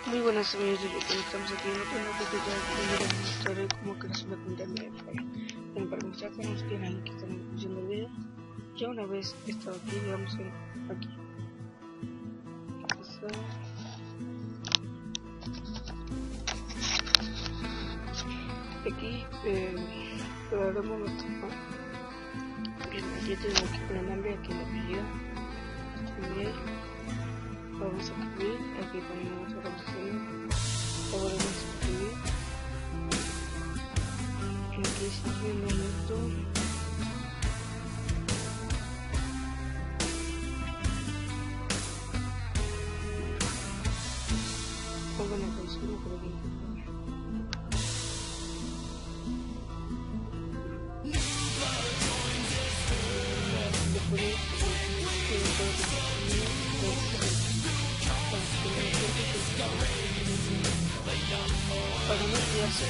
Muy buenas amigos de YouTube, estamos aquí en otro nuevo video donde les mostraré cómo crear una cuenta en Mediafire. Bueno, para comenzar tenemos que ir al link que está en la descripción del video. Ya una vez estado aquí, le vamos a ir aquí. Aquí preparamos nuestro bien, aquí tenemos que poner el nombre, aquí el apellido, email, vamos a escribir, aquí ponemos la contraseña, ahora vamos a escribir, aquí se escribe un momento. Pongan la consigna por aquí. Para no olvidarse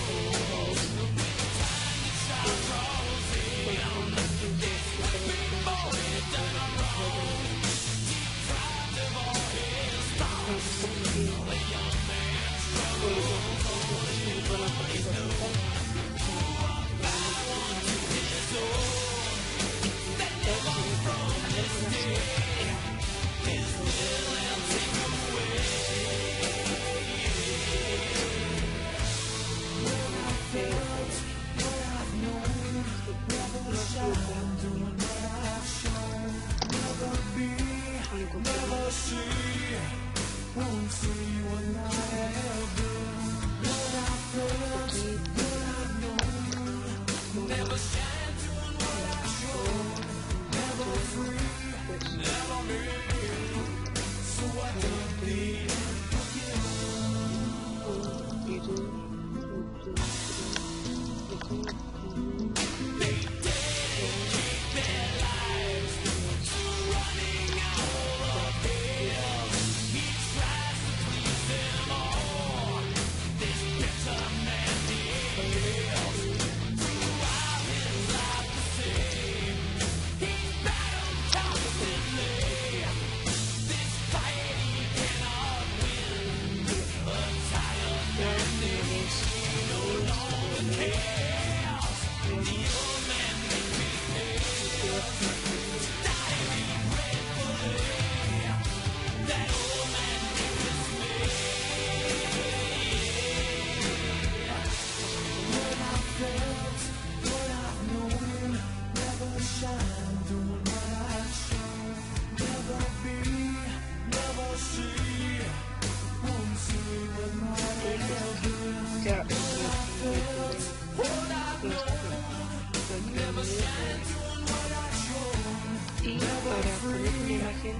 y para poner una imagen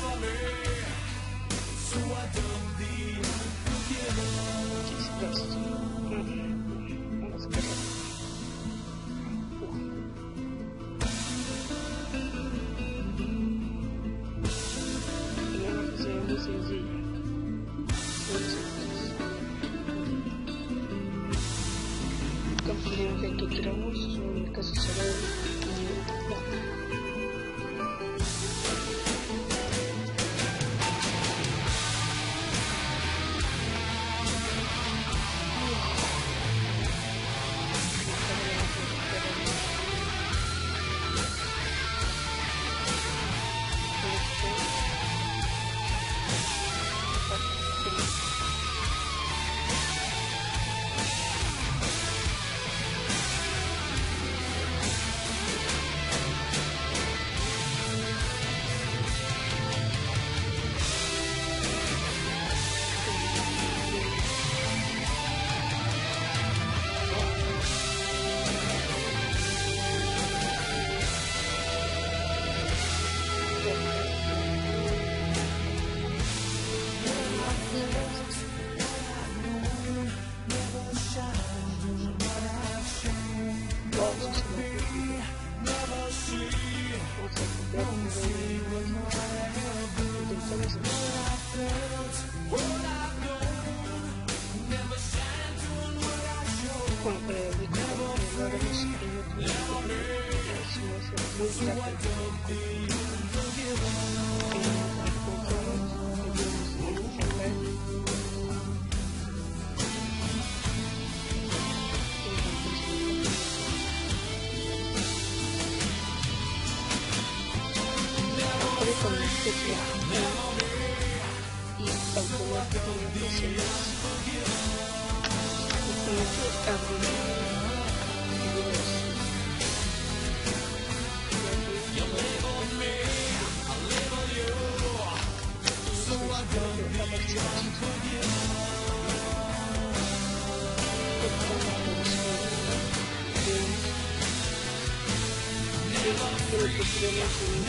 muy sencilla. Campo de imagen que queramos, en el caso será abre con la tecla y automáticamente se nos abre lo que queremos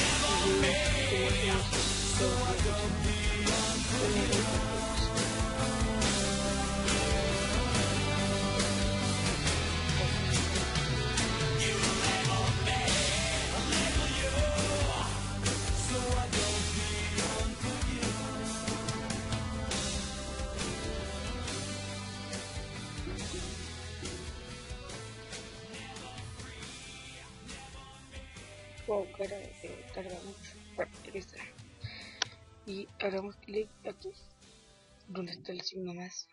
tarda mucho. Bueno, aquí está. Y hagamos clic aquí donde está el signo más.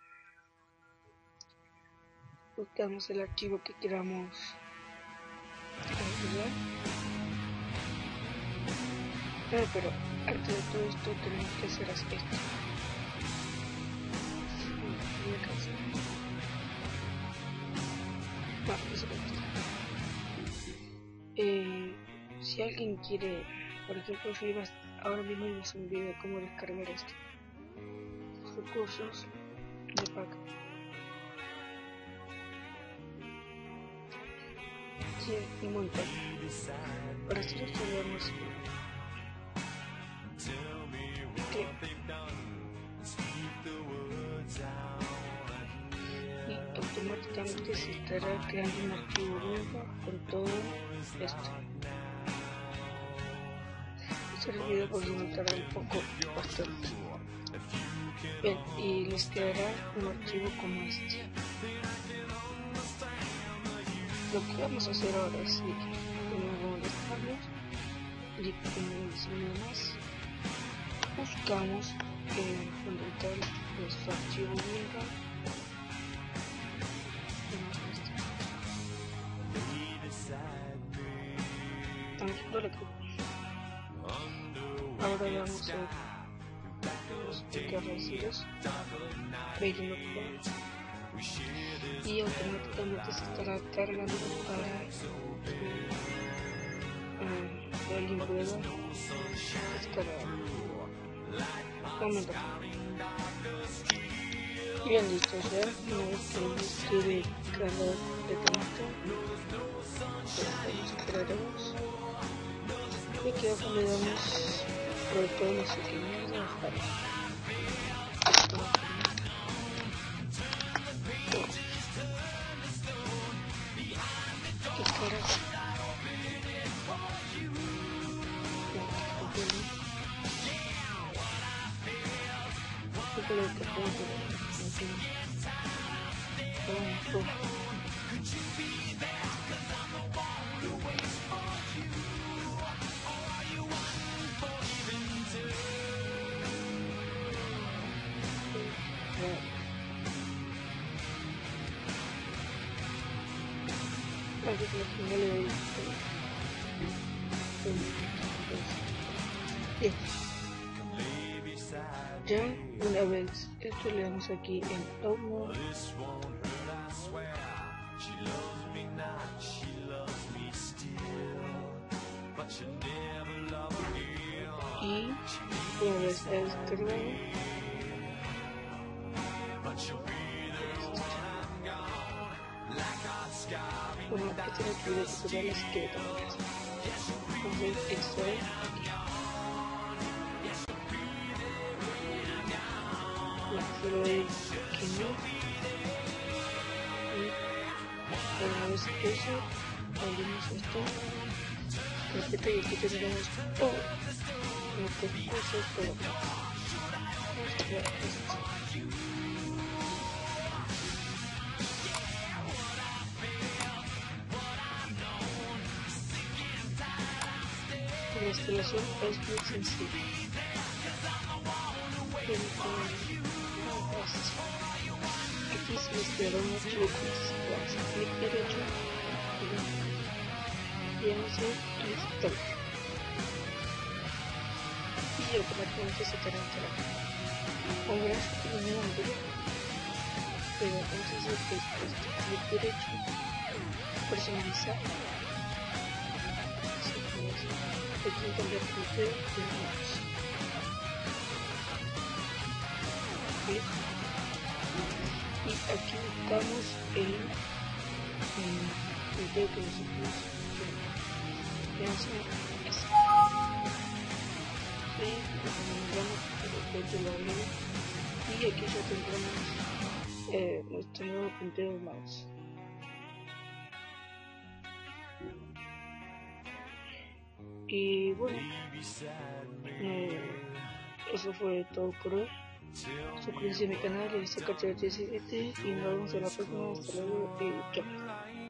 Buscamos el archivo que queramos configurar. Pero antes de todo esto tenemos que hacer esto. Si alguien quiere, por ejemplo, ahora mismo ibas a un video de cómo descargar esto. Recursos de pack. Sí, un montón. Para hacer esto le damos clic y automáticamente se estará creando un archivo nuevo con todo esto. El video porque me tarda un poco bastante. Bien, y les quedará un archivo como este. Lo que vamos a hacer ahora es clic en los cambios, clic en el signo más, buscamos donde está nuestro archivo Windows. Ahora vamos a los residuos y automáticamente se estará cargando para el imprueba descargar. Bien, listo ya. Una vez que quede cargado completamente, esperaremos y que abajo le damos por todo no sé qué mierda ¿qué carajo? Bien. Ya una vez esto le damos aquí en Download y una vez descargado bueno, este es el video tutorial así que también extraer aquí. Le doy que no y una vez eso abrimos esto carpeta y aquí tendremos todo nuestros cursos, todo. Vamos a ver esto. La instalación es muy sencilla. Aquí se les quedará un archivo con estas cosas. Clic derecho y vamos a instalar. y automáticamente se te reinstala. Ahora sí que nuevamente, pero entonces clic derecho, personalizar, aquí en cambiar puntero del mouse. Y aquí buscamos el puntero que nosotros queremos. Y aquí ya tendremos nuestro nuevo puntero de mouse. Y bueno, eso fue todo por hoy. Suscríbanse a mi canal, Elisa Carter 17 y nos vemos en la próxima. Hasta luego y chao.